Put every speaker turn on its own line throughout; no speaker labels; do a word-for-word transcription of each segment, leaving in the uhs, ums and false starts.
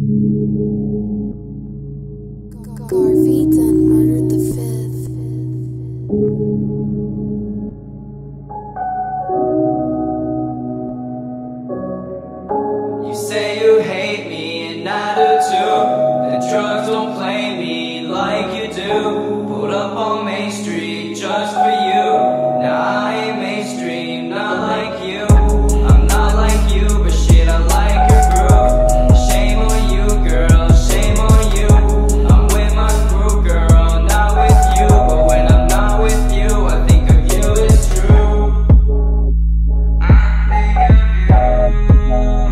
Garvey done murdered the fifth.
You say you hate me and I do too. The drugs don't play me like you do. Pulled up on Main Street just for you. Now I ain't mainstream, not like you. I'm not like you, but shit, I like your groove. Shame on you, girl, shame on you. I'm with my crew, girl, not with you. But when I'm not with you, I think of you, it's true. I think of you.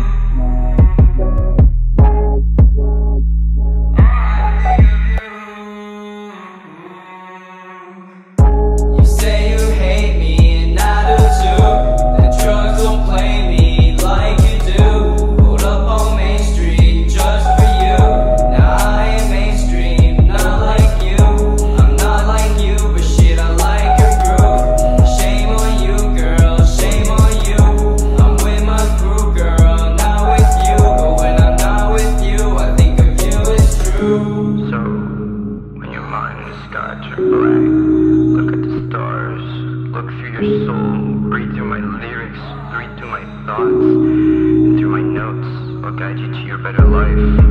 You say you hate me and I do too. The drugs don't play me like you do. Pulled up on Main Street just for you. Now I ain't mainstream, not like you. I'm not like you, but shit, I like your groove. Shame on you, girl, shame on you. I'm with my crew, girl, not with you. But when I'm not with you, I think of you, it's true.
So, when your mind and the sky turn blank, look at the stars, look through your soul, read through my lyrics, read through my thoughts, and through my notes, I'll guide you to your better life.